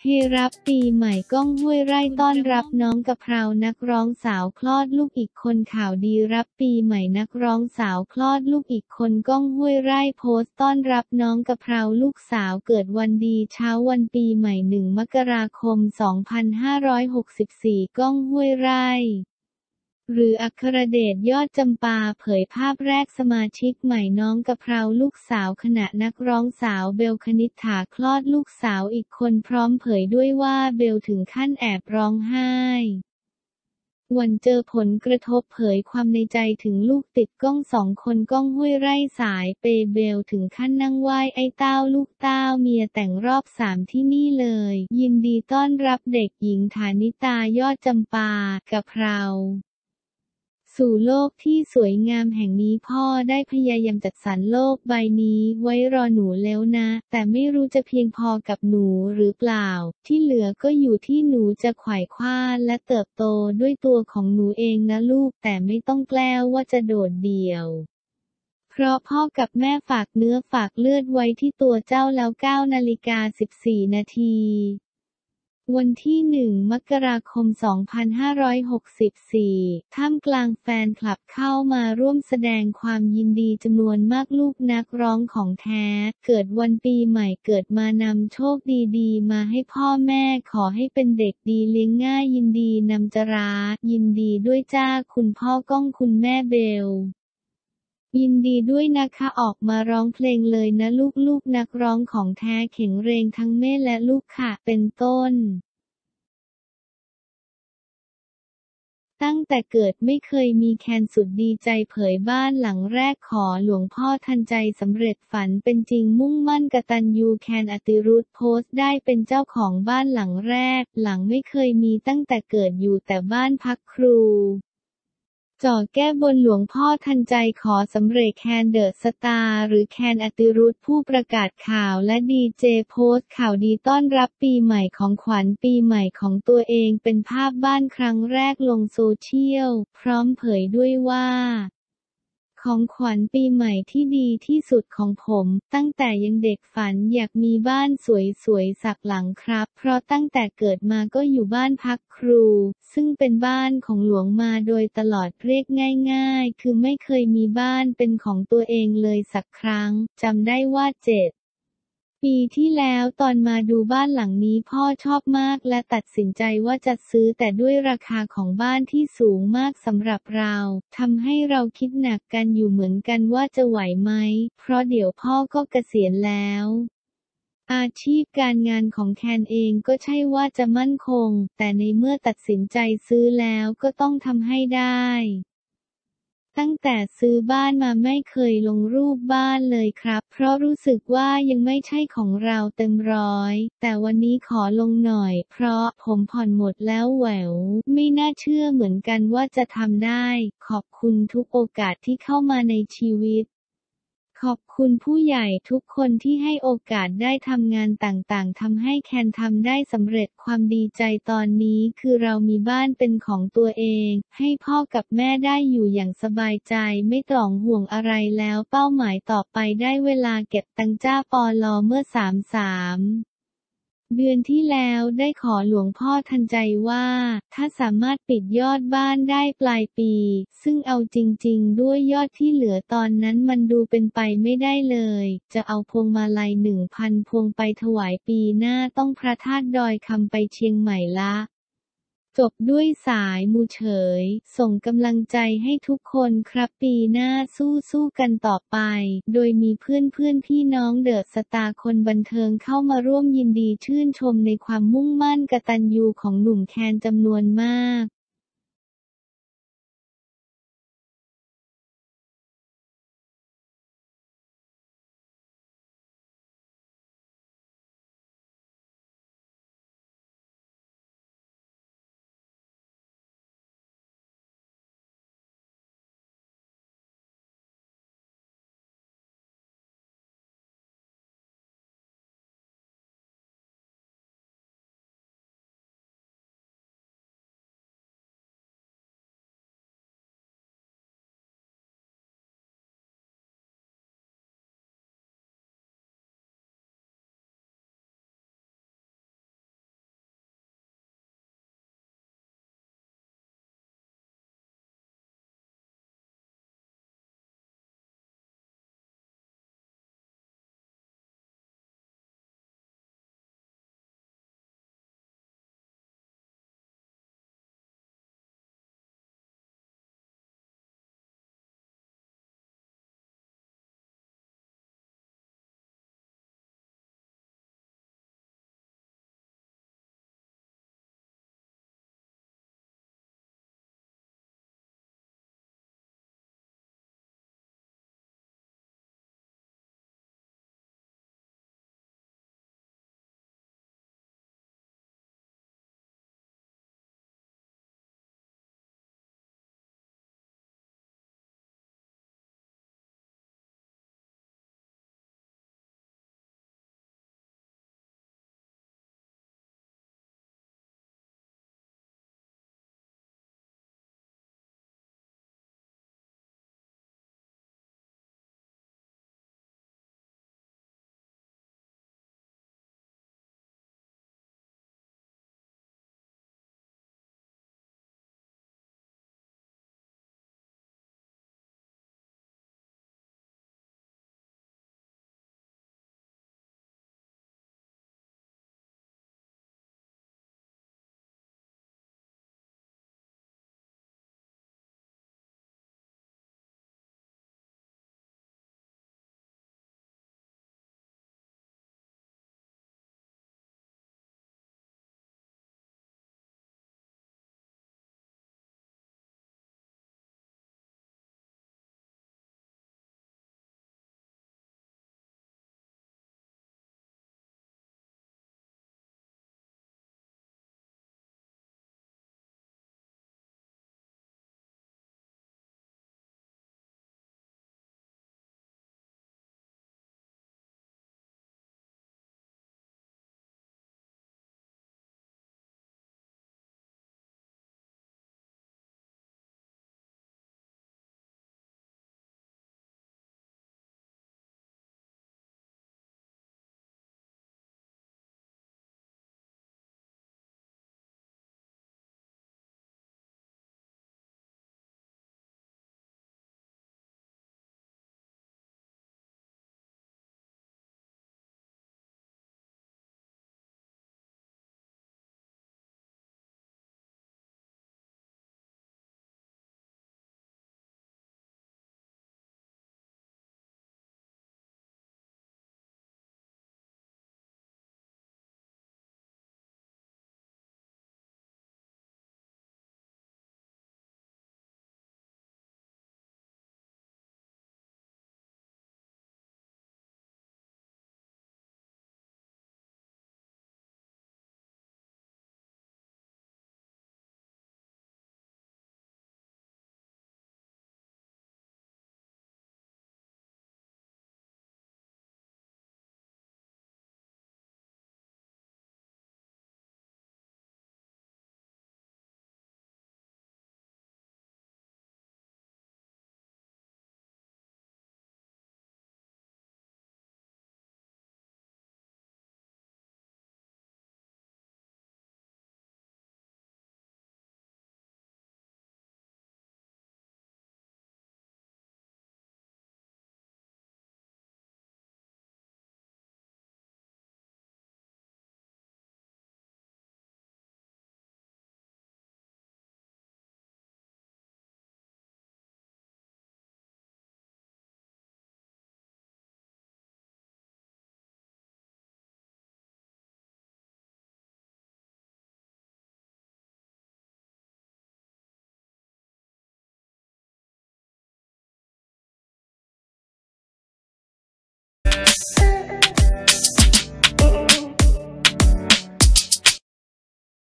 เฮรับปีใหม่ก้องห้วยไร่ต้อนรับน้องกะเพรานักร้องสาวคลอดลูกอีกคนข่าวดีรับปีใหม่นักร้องสาวคลอดลูกอีกคนก้องห้วยไร่โพสต์ต้อนรับน้องกะเพราลูกสาวเกิดวันดีเช้าวันปีใหม่1 มกราคม 2564ก้องห้วยไร่หรืออัครเดชยอดจำปาเผยภาพแรกสมาชิกใหม่น้องกะเพราลูกสาวขณะนักร้องสาวเบลคณิษฐาคลอดลูกสาวอีกคนพร้อมเผยด้วยว่าเบลถึงขั้นแอบร้องไห้วันเจอผลกระทบเผยความในใจถึงลูกติดกล้อง2 คนก้องห้วยไร่สายเปเบลถึงขั้นนั่งไหว้ไอ้เต้าลูกเต้าเมียแต่งรอบ3ที่นี่เลยยินดีต้อนรับเด็กหญิงฐานิตายอดจำปากะเพราสู่โลกที่สวยงามแห่งนี้พ่อได้พยายามจัดสรรโลกใบนี้ไว้รอหนูแล้วนะแต่ไม่รู้จะเพียงพอกับหนูหรือเปล่าที่เหลือก็อยู่ที่หนูจะไขว่คว้าและเติบโตด้วยตัวของหนูเองนะลูกแต่ไม่ต้องแกล้วว่าจะโดดเดี่ยวเพราะพ่อกับแม่ฝากเนื้อฝากเลือดไว้ที่ตัวเจ้าแล้ว9:14 นาทีวันที่1 มกราคม 2564ท่ามกลางแฟนคลับเข้ามาร่วมแสดงความยินดีจำนวนมากลูกนักร้องของแท้เกิดวันปีใหม่เกิดมานำโชคดีๆมาให้พ่อแม่ขอให้เป็นเด็กดีเลี้ยงง่ายยินดีนำจรายินดีด้วยจ้าคุณพ่อก้องคุณแม่เบลยินดีด้วยนะคะออกมาร้องเพลงเลยนะลูกๆนักร้องของแท้แข็งแรงทั้งแม่และลูกค่ะเป็นต้นตั้งแต่เกิดไม่เคยมีแคนสุดดีใจเผยบ้านหลังแรกขอหลวงพ่อทันใจสำเร็จฝันเป็นจริงมุ่งมั่นกตัญญูแคนอติรุธโพสต์ได้เป็นเจ้าของบ้านหลังแรกหลังไม่เคยมีตั้งแต่เกิดอยู่แต่บ้านพักครูจ่อแก้บนหลวงพ่อทันใจขอสำเร็จแคนเดอะสตาร์หรือแคนอติรุธผู้ประกาศข่าวและดีเจโพสต์ข่าวดีต้อนรับปีใหม่ของขวัญปีใหม่ของตัวเองเป็นภาพบ้านครั้งแรกลงโซเชียลพร้อมเผยด้วยว่าของขวัญปีใหม่ที่ดีที่สุดของผมตั้งแต่ยังเด็กฝันอยากมีบ้านสวยๆสักหลังครับเพราะตั้งแต่เกิดมาก็อยู่บ้านพักครูซึ่งเป็นบ้านของหลวงมาโดยตลอดเรียกง่ายๆคือไม่เคยมีบ้านเป็นของตัวเองเลยสักครั้งจำได้ว่าปีที่แล้วตอนมาดูบ้านหลังนี้พ่อชอบมากและตัดสินใจว่าจะซื้อแต่ด้วยราคาของบ้านที่สูงมากสำหรับเราทำให้เราคิดหนักกันอยู่เหมือนกันว่าจะไหวไหมเพราะเดี๋ยวพ่อก็เกษียณแล้วอาชีพการงานของแคนเองก็ใช่ว่าจะมั่นคงแต่ในเมื่อตัดสินใจซื้อแล้วก็ต้องทำให้ได้ตั้งแต่ซื้อบ้านมาไม่เคยลงรูปบ้านเลยครับเพราะรู้สึกว่ายังไม่ใช่ของเราเต็มร้อยแต่วันนี้ขอลงหน่อยเพราะผมผ่อนหมดแล้วแหววไม่น่าเชื่อเหมือนกันว่าจะทำได้ขอบคุณทุกโอกาสที่เข้ามาในชีวิตขอบคุณผู้ใหญ่ทุกคนที่ให้โอกาสได้ทำงานต่างๆทำให้แคนทำได้สำเร็จความดีใจตอนนี้คือเรามีบ้านเป็นของตัวเองให้พ่อกับแม่ได้อยู่อย่างสบายใจไม่ต้องห่วงอะไรแล้วเป้าหมายต่อไปได้เวลาเก็บตังค์จ้าปลเมื่อ33 เดือนที่แล้วได้ขอหลวงพ่อทันใจว่าถ้าสามารถปิดยอดบ้านได้ปลายปีซึ่งเอาจริงๆด้วยยอดที่เหลือตอนนั้นมันดูเป็นไปไม่ได้เลยจะเอาพวงมาลัย 1,000 พวงไปถวายปีหน้าต้องพระธาตุดอยคำไปเชียงใหม่ละจบด้วยสายมูเฉยส่งกำลังใจให้ทุกคนครับปีหน้าสู้กันต่อไปโดยมีเพื่อนพี่น้องเดอะสตาร์คนบันเทิงเข้ามาร่วมยินดีชื่นชมในความมุ่งมั่นกตัญญูของหนุ่มแคนจำนวนมาก